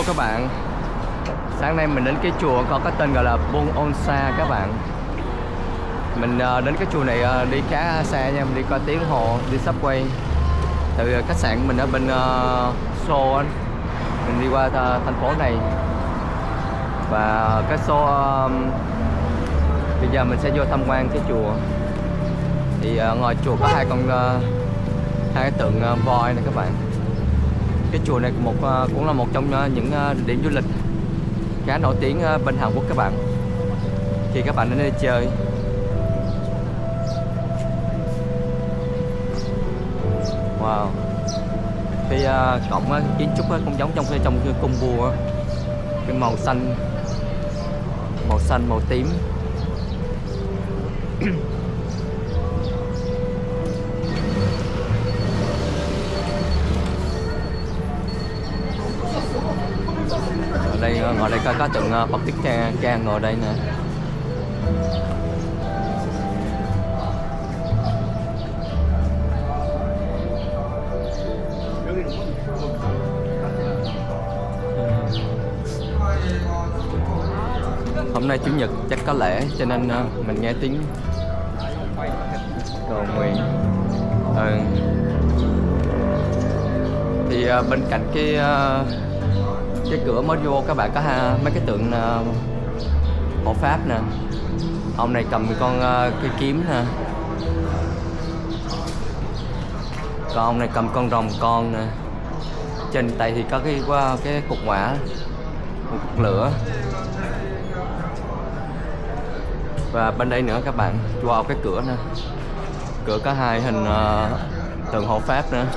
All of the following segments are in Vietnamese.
các bạn. Sáng nay mình đến cái chùa có cái tên gọi là Buôn On Sa các bạn. Mình đến cái chùa này đi khá xa nha, mình đi qua tiếng hồ, đi subway. Từ khách sạn mình ở bên Seoul, mình đi qua thành phố này. Và cái số bây giờ mình sẽ vô tham quan cái chùa. Thì ngoài chùa có hai cái tượng voi này các bạn. Cái chùa này cũng là một trong những điểm du lịch khá nổi tiếng bên Hàn Quốc các bạn, khi các bạn đến đây chơi. Wow, cái cổng kiến trúc cũng giống trong cái cung vua, cái màu xanh, màu tím. Ở đây ngồi đây có tượng Phật Thích Ca ngồi đây nè. Hôm nay Chủ nhật chắc có lễ cho nên mình nghe tiếng cầu nguyện. Thì bên cạnh cái cửa mới vô các bạn có mấy cái tượng hộ pháp nè. Ông này cầm cái kiếm nè, còn ông này cầm con rồng con nè. Trên tay thì có cái cục hỏa, một cục lửa. Và bên đây nữa các bạn, wow, cái cửa nè, cửa có hai hình tượng hộ pháp nữa.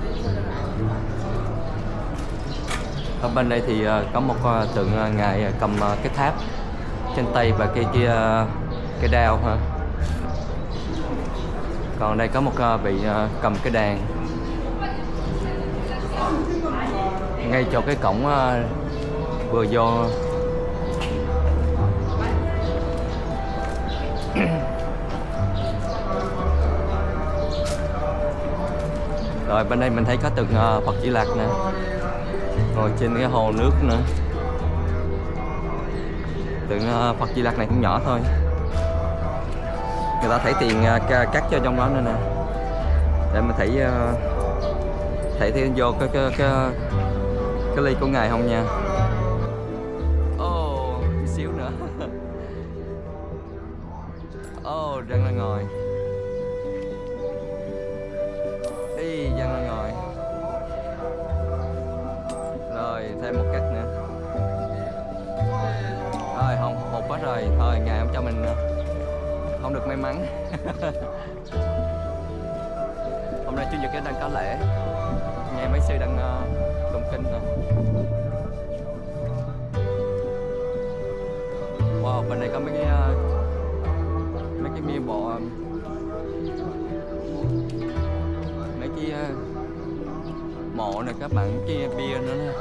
Ở bên đây thì có một tượng ngài cầm cái tháp trên tay và cái đao ha. Còn đây có một vị cầm cái đàn. Ngay chỗ cái cổng vừa vô. Rồi bên đây mình thấy có tượng Phật Di Lặc nè, ngồi trên cái hồ nước nữa. Tượng Phật Di Lặc này cũng nhỏ thôi, người ta thấy tiền cắt cho trong đó nữa nè, để mình thấy vô cái ly của ngài không nha. Chút xíu nữa. Đang là ngồi. Giang đang ngồi. Rồi thêm một cách nữa. Rồi không hụt hết rồi. Thôi ngài không cho mình không được may mắn. Hôm nay Chủ nhật đang có lễ, nghe mấy sư đang tụng kinh nè. Wow, bên này có mấy cái bia bộ, mấy cái mộ này các bạn, cái bia nữa nè.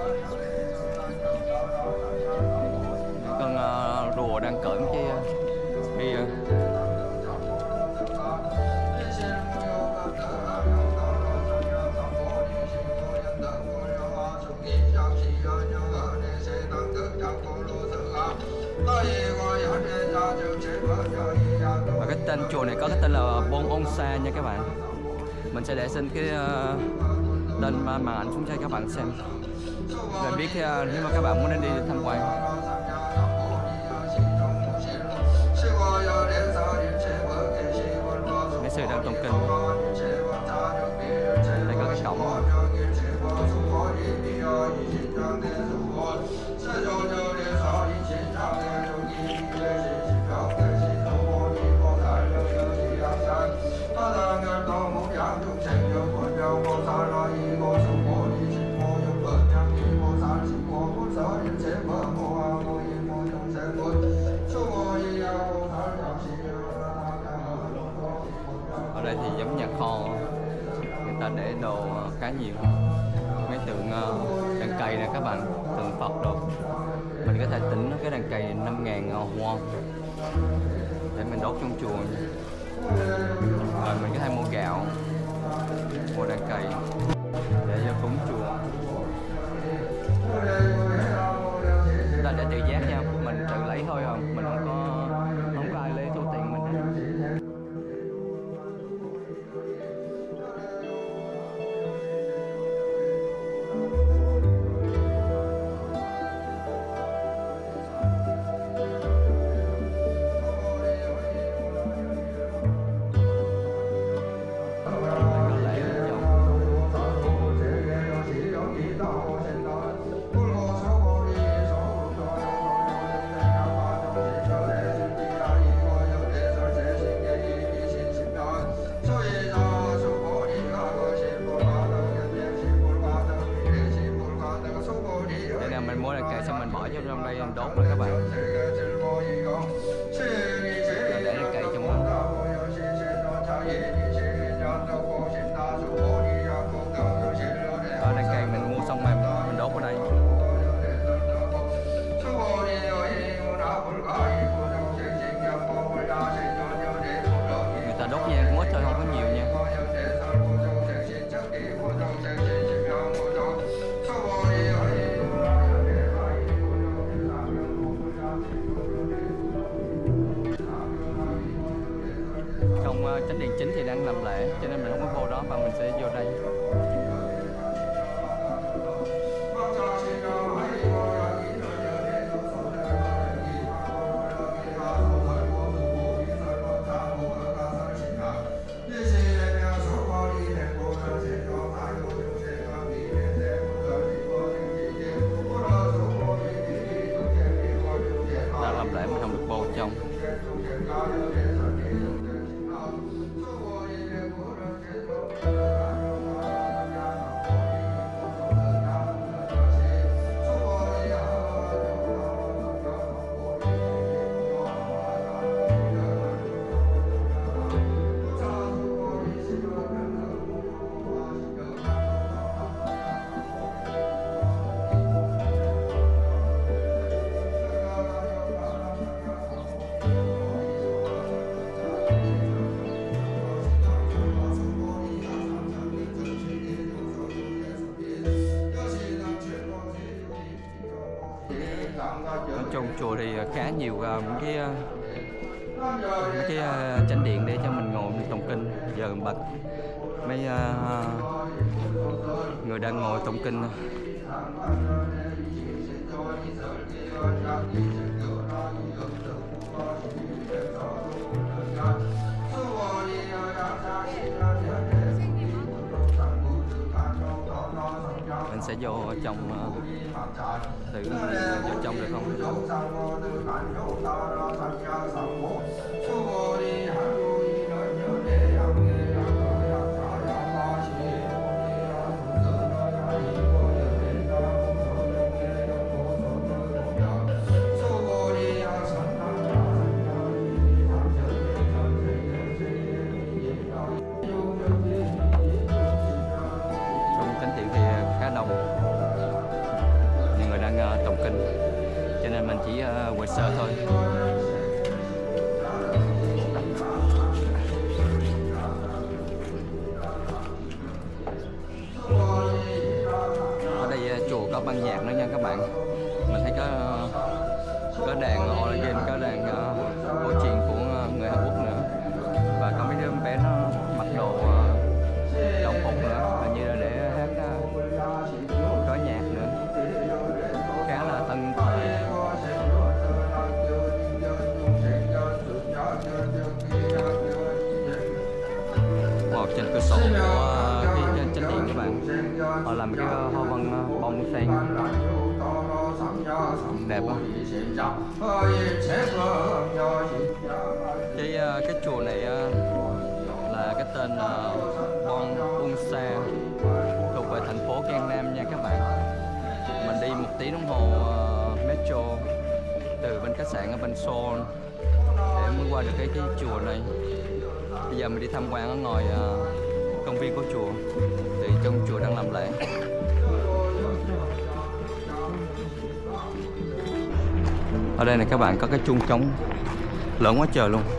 Con rùa đang cởi cái bia. Và cái tên chùa này có cái tên là Buôn On Sa nha các bạn. Mình sẽ để xin cái tên màn ảnh xuống cho các bạn xem, để biết nếu mà các bạn muốn đến đi tham quan. Mấy sư đang tụng kinh. Đây có cái cổng. Ở đây thì giống nhà kho, người ta để đồ khá nhiều. Mấy tượng đàn cày nè các bạn, tượng Phật đồ. Mình có thể tính cái đàn cày 5.000 won để mình đốt trong chùa. Rồi mình có thể mua gạo, mua đàn cày để vô cúng chùa. Chúng ta để tự giác nha, mình tự lấy thôi không, mình không có ai lấy thu tiền mình hết. Mình mua đàn cây xong mình bỏ vô trong đây đốt rồi các bạn. Để đàn cây trong đó. Đàn cây mình mua xong mình đốt ở đây. Người ta đốt nhang cũng ít thôi, không có nhiều nha. Chánh điện chính thì đang làm lễ cho nên mình không có vô đó, và mình sẽ vô đây. Đang làm lễ mình không được vô trong. Trong chùa thì khá nhiều mấy cái chánh điện để cho mình ngồi tụng kinh. Giờ bật mấy người đang ngồi tụng kinh. Mình sẽ vô trong thử vô trong được không? Trong chánh điện thì khá đông, nhiều người đang tụng kinh, cho nên mình chỉ quay sơ thôi. Ở đây chùa có ban nhạc nữa nha các bạn. Mình thấy có đàn organ, có đàn cổ truyền của người Hàn Quốc nữa, và có mấy đứa bé nó mặc đồ đồng phục nữa, hình như là để hát, có nhạc nữa, khá là tân thời. Trên cửa sổ của cái chánh điện các bạn, họ làm cái hoa văn bông sen đẹp không? Cái chùa này là cái tên Bon Unsa, thuộc về thành phố Giang Nam nha các bạn. Mình đi 1 tiếng đồng hồ metro từ bên khách sạn ở bên Seoul để mới qua được cái chùa này. Bây giờ mình đi tham quan ở ngoài công viên của chùa, thì trong chùa đang làm lễ. Ở đây này các bạn, có cái chuông trống lớn quá trời luôn.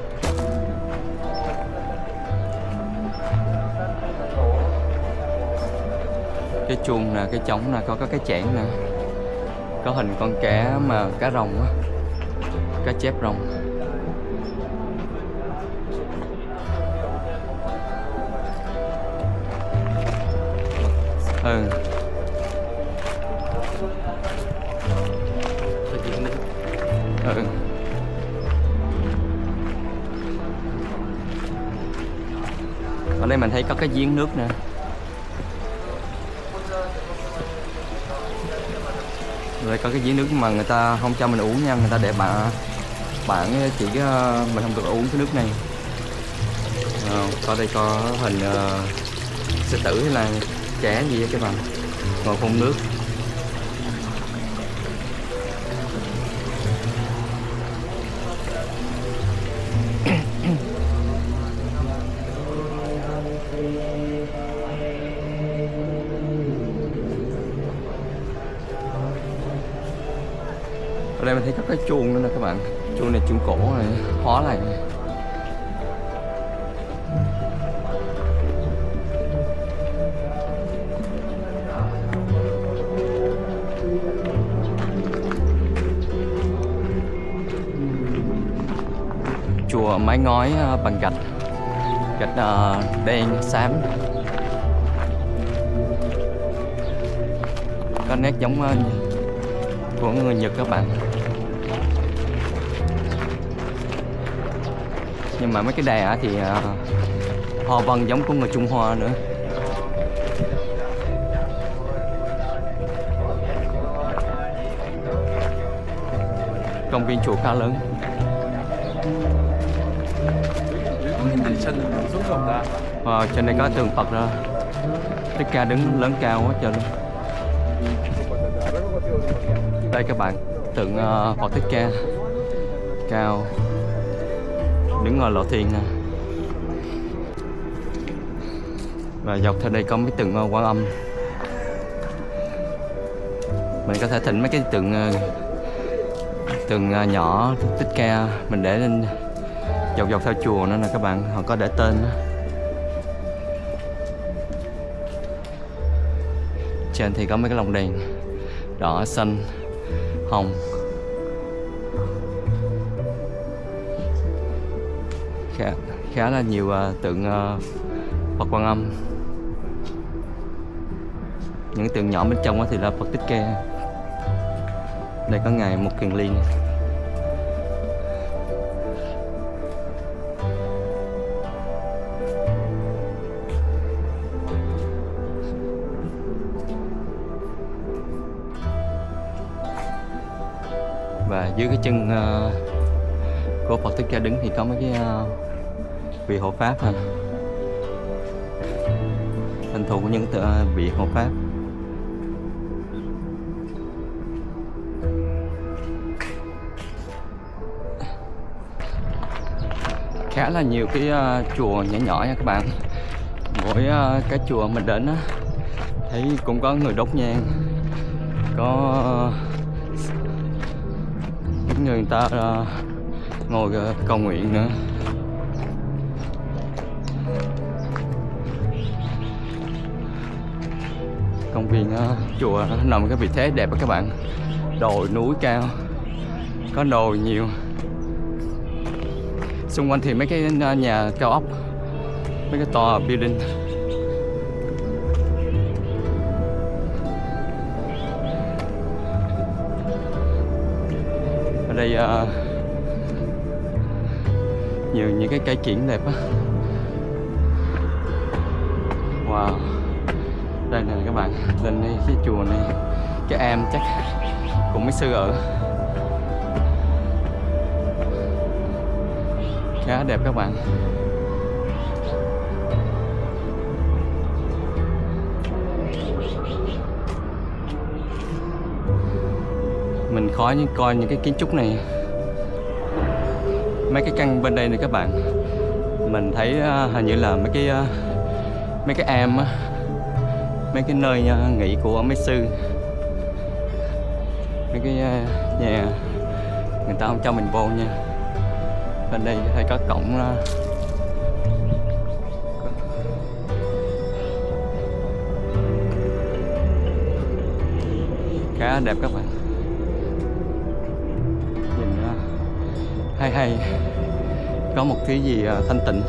Cái chuông nè, cái trống nè, có cái chẽn nè. có hình con cá mà cá rồng á, cá chép rồng. Ừ. Ừ. Ở đây mình thấy có cái giếng nước nè. Đây có cái giếng nước mà người ta không cho mình uống nha, người ta để bạn chỉ mình không được uống cái nước này. Có đây có hình sư tử hay là trẻ gì á các bạn, ngồi phun nước. Ở đây mình thấy có cái chuông nữa nè các bạn. Chuông này chuông cổ này, hóa lại. Chùa mái ngói bằng gạch đen xám, có nét giống của người Nhật các bạn. Nhưng mà mấy cái đèn thì hoa văn giống của người Trung Hoa nữa. Công viên chùa khá lớn. Trên đây có tượng Phật rồi. Thích Ca đứng lớn cao quá trời luôn. Đây các bạn, tượng Phật Thích Ca cao đứng ngồi lộ thiên nè. Và dọc theo đây có mấy tượng Quan Âm. Mình có thể thỉnh mấy cái tượng nhỏ Thích Ca mình để lên dọc theo chùa nữa nè các bạn, họ có để tên đó. Trên thì có mấy cái lồng đèn đỏ, xanh, hồng. Khá là nhiều tượng Phật Quan Âm. Những tượng nhỏ bên trong thì là Phật Thích Ca. Đây có ngài Mục Kiền Liên. Và dưới cái chân của Phật Thích Ca đứng thì có mấy cái vị hộ pháp ha, hình thù của những vị hộ pháp. Khá là nhiều cái chùa nhỏ nhỏ nha các bạn. Mỗi cái chùa mình đến thấy cũng có người đốt nhang, có những người ta ngồi cầu nguyện nữa. Công viên chùa nằm cái vị thế đẹp đó các bạn, đồi núi cao, có đồi nhiều, xung quanh thì mấy cái nhà cao ốc, mấy cái tòa building. Ở đây nhiều những cái cây kiển đẹp á. Wow, đây nè các bạn, lên đây cái chùa này, cái am chắc cũng mấy sư ở. Khá đẹp các bạn. Mình khó coi những cái kiến trúc này, mấy cái căn bên đây này các bạn. Mình thấy hình như là mấy cái am á, mấy cái nơi nghỉ của mấy sư, mấy cái nhà người ta không cho mình vô nha. Bên đây thấy có cổng khá đẹp các bạn. hay có một thứ gì thanh tịnh.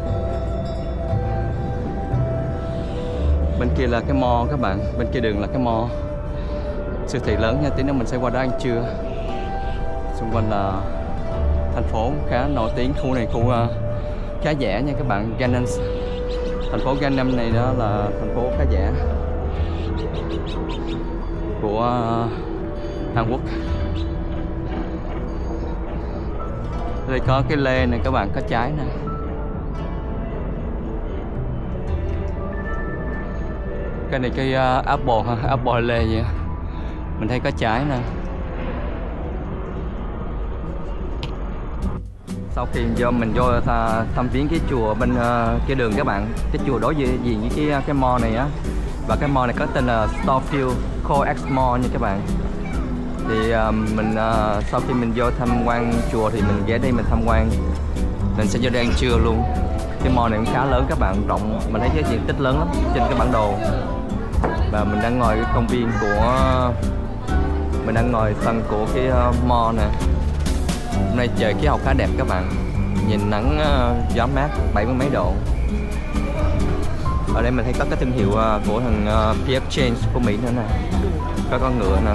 Bên kia là cái mall các bạn, bên kia đường là cái mall, siêu thị lớn nha. Tí nữa mình sẽ qua đó ăn trưa. Xung quanh là thành phố khá nổi tiếng. Khu này khu khá giả nha các bạn, Gangnam. Thành phố Gangnam này đó là thành phố khá giả của Hàn Quốc. Đây có cái lê này các bạn, có trái nè. Cái này cái apple ha, apple lê vậy. Mình thấy có trái nè. Sau khi mình vô thăm viếng cái chùa bên cái đường các bạn, cái chùa đối diện với cái mall này á, và cái mall này có tên là Storefield Co-X Mall nha các bạn. Thì mình sau khi mình vô tham quan chùa thì mình ghé đây mình tham quan, mình sẽ vô đây ăn trưa luôn. Cái mall này cũng khá lớn các bạn, rộng, mình thấy cái diện tích lớn lắm trên cái bản đồ. Và mình đang ngồi cái công viên của, mình đang ngồi sân của cái mall nè. Hôm nay trời khí hậu khá đẹp các bạn, nhìn nắng gió mát 70 mấy độ. Ở đây mình thấy có cái thương hiệu của thằng PF Chang's của Mỹ nữa nè, có con ngựa nè.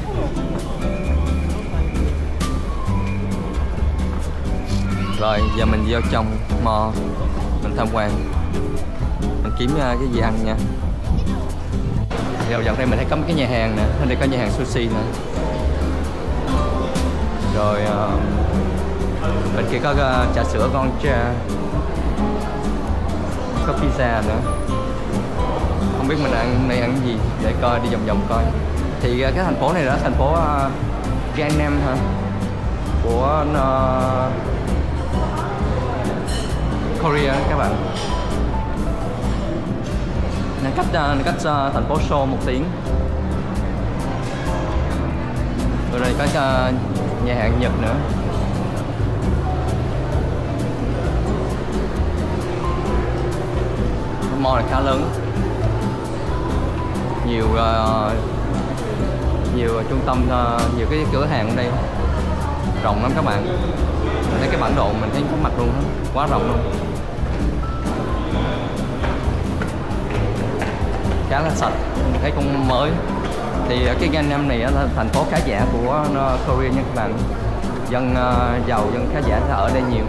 Rồi giờ mình vô trong mall mình tham quan, mình kiếm cái gì ăn nha. Rồi dọc đây mình thấy có một cái nhà hàng nè, ở đây có nhà hàng sushi nè. Rồi bên kia có trà sữa con cha, có pizza nữa. Không biết mình ăn này ăn gì, để coi, đi vòng vòng coi. Thì cái thành phố này đó, thành phố Gangnam hả, của Korea các bạn. Nó cách thành phố Seoul 1 tiếng. Ở đây có nhà hàng Nhật nữa. Mall này khá lớn, nhiều trung tâm, nhiều cái cửa hàng ở đây rộng lắm các bạn. Mình thấy cái bản đồ mình thấy có mặt luôn đó, quá rộng luôn, khá là sạch, mình thấy cũng mới. Thì cái Gangnam này là thành phố khá giả của Korea nha các bạn. Dân giàu, dân khá giả sẽ ở đây nhiều.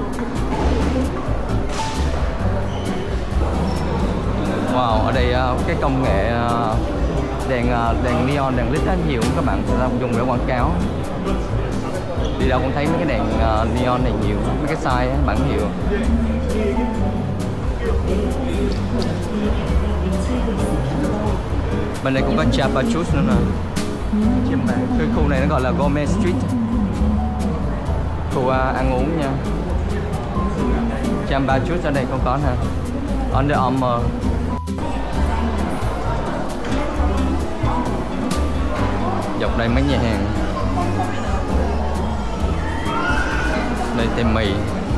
Wow, ở đây cái công nghệ đèn neon, đèn led nhiều các bạn, người ta dùng để quảng cáo. Đi đâu cũng thấy mấy cái đèn neon này nhiều, mấy cái size bản hiệu. Bên đây cũng có Chapa Juice nữa nè. Cái khu này nó gọi là Gourmet Street, khu ăn uống nha. Chapa Juice ở đây không có nè. Under Armour. Dọc đây mấy nhà hàng. Đây tiệm mì,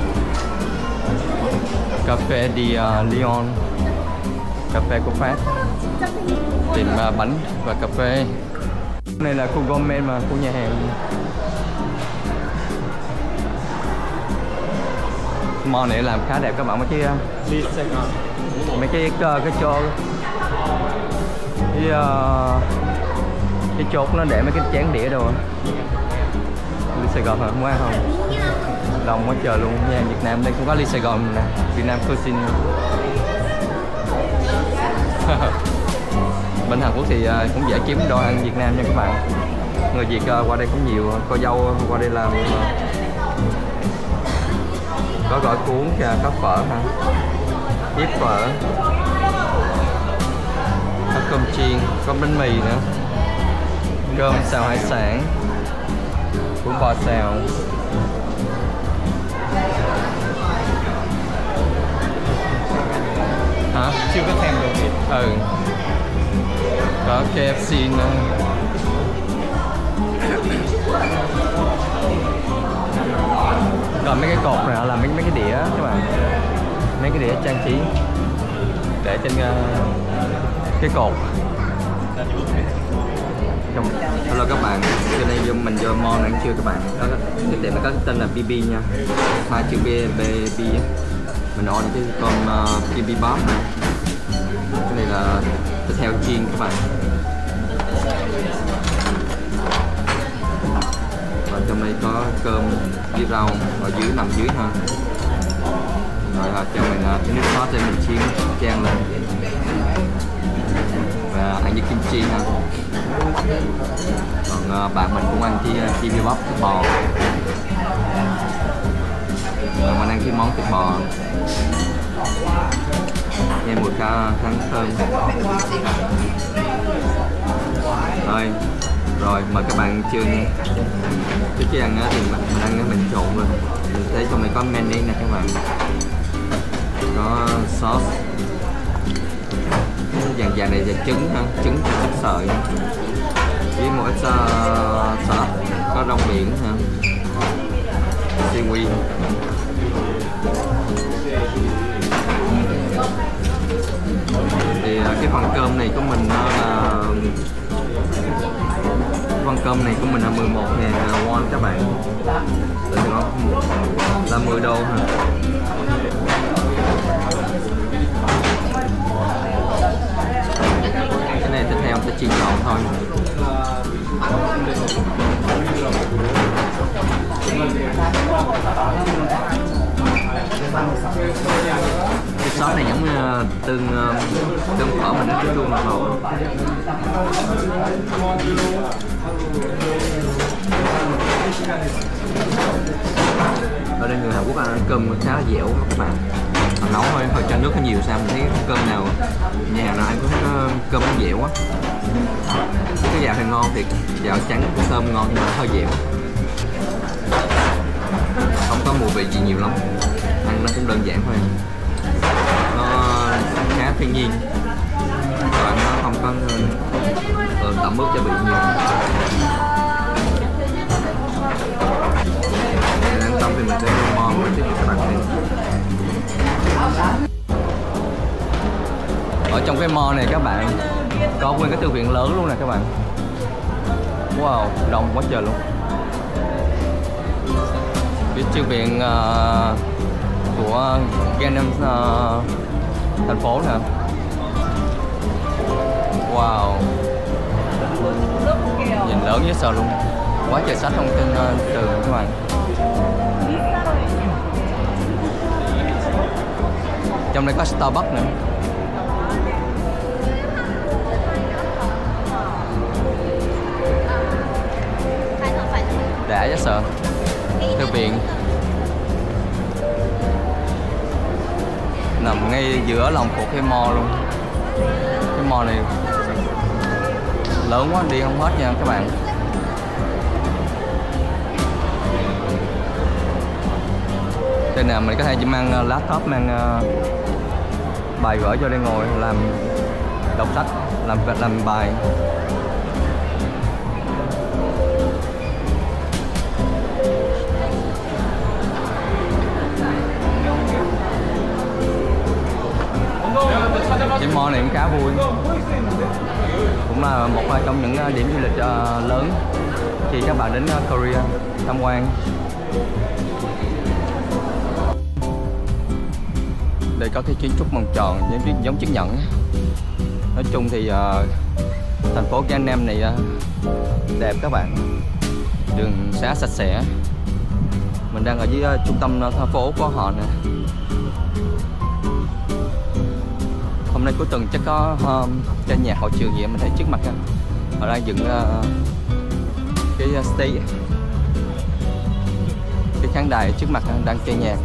cà phê đi Lyon, cà phê của Pháp, tiệm bánh và cà phê. Này là khu gourmet mà, khu nhà hàng. Mall này làm khá đẹp các bạn, mấy cái chỗ cái chốt nó để mấy cái chén đĩa đồ. Ly Sài Gòn hả? Không ăn không? Đông quá trời luôn nha. Việt Nam đây cũng có Ly Sài Gòn nè, Việt Nam Cuisine. Bên Hàn Quốc thì cũng dễ kiếm đồ ăn Việt Nam nha các bạn. Người Việt qua đây cũng nhiều, cô dâu qua đây làm. Có gỏi cuốn, có phở ha, bếp phở, có cơm chiên, có bánh mì nữa, cơm xào hải sản, bún bò xào. Hả? Chưa có thèm được gì. Ừ. Có KFC nữa. Còn mấy cái cột này là mấy cái đĩa các bạn, mấy cái đĩa trang trí để trên cái cột. trong. Hello các bạn, cho nên mình vô mall ăn trưa các bạn. Có cái tiệm nó có cái tên là BB nha, hai chữ B mình order cái con bibimbap này. Cái này là thịt heo chiên các bạn. Và trong đây có cơm với rau ở dưới, nằm dưới ha. Rồi cho mình cái nước sốt để mình chiên chan lên và ăn với kim chi ha. Còn bạn mình cũng ăn cái bibimbap thịt bò. Và mình ăn cái món thịt bò nghe mùi khá thơm. Rồi mời các bạn trưa nha. Trước khi ăn thì mình ăn mình trộn rồi. Mình thấy trong này có mayonnaise nè các bạn, có sauce vàng này là trứng ha, trứng sợi với một ít salad, có rong biển ha, seaweed. Thì cái phần cơm này của mình là là 11.000 won các bạn, từ đó là 10 đô ha. Cái này thịt heo sẽ chiên giòn thôi. Cái sốt này giống tương phở mình nó chua ngọt. Ở đây người Hàn Quốc ăn cơm khá là dẻo các bạn. Nấu hơi cho nước hơi nhiều sao mình thấy cơm nào nhà nào ăn có cơm nó dẻo quá. Cái gạo thì ngon thiệt, gạo trắng thơm ngon nhưng mà hơi dẻo, không có mùi vị gì nhiều lắm, ăn nó cũng đơn giản thôi, nó khá thiên nhiên và nó không có tẩm ướp gia vị nhiều. Ăn xong thì mình sẽ mua món với các bạn này. Ở trong cái mall này các bạn có nguyên cái thư viện lớn luôn nè các bạn. Wow, đông quá trời luôn. Cái thư viện của Gangnam thành phố nè. Wow, nhìn lớn dễ sợ luôn, quá trời sách không trên tường các bạn. Trong đây có Starbucks nữa. Đã dễ sợ. Thư viện nằm ngay giữa lòng của cái mall luôn. Cái mall này lớn quá đi không hết nha các bạn. Đây nè, mình có thể chỉ mang laptop, mang bài vở cho đây ngồi làm đọc sách, làm bài. Cái mall này cũng khá vui, cũng là một trong những điểm du lịch lớn khi các bạn đến Korea tham quan. Đây có cái kiến trúc màu tròn giống chiếc nhẫn. Nói chung thì thành phố Gangnam này đẹp các bạn, đường xá sạch sẽ. Mình đang ở dưới trung tâm thành phố của họ nè. Hôm nay cuối tuần chắc có ca nhạc hội trường gì mình thấy trước mặt họ đang dựng cái stage, cái khán đài trước mặt đang ca nhạc.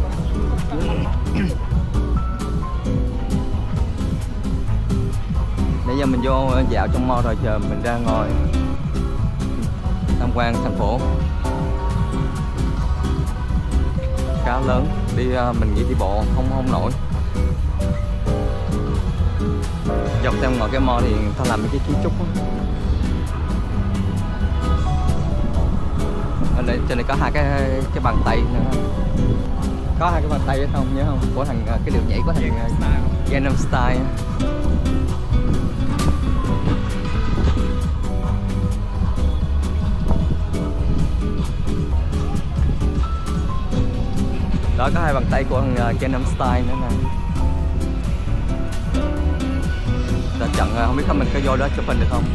Nãy giờ mình vô dạo trong mall rồi, giờ mình ra ngồi tham quan thành phố khá lớn. Đi mình nghĩ đi bộ không nổi. Dọc theo ngồi cái mall thì ta làm mấy cái kiến trúc đó. Ở đây trên này có hai cái bàn tay nữa. Có hai cái bàn tay không nhớ không? Của thằng cái điệu nhảy của thằng Gangnam Style. Đó, có hai bàn tay của thằng Gangnam Style nữa nè. Ta chặn, không biết mình có vô đó chụp hình được không.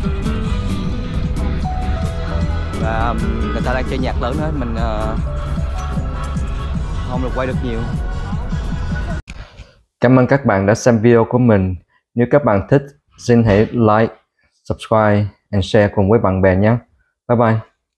Và người ta đang chơi nhạc lớn hết, mình không được quay được nhiều. Cảm ơn các bạn đã xem video của mình. Nếu các bạn thích, xin hãy like, subscribe and share cùng với bạn bè nhé. Bye bye.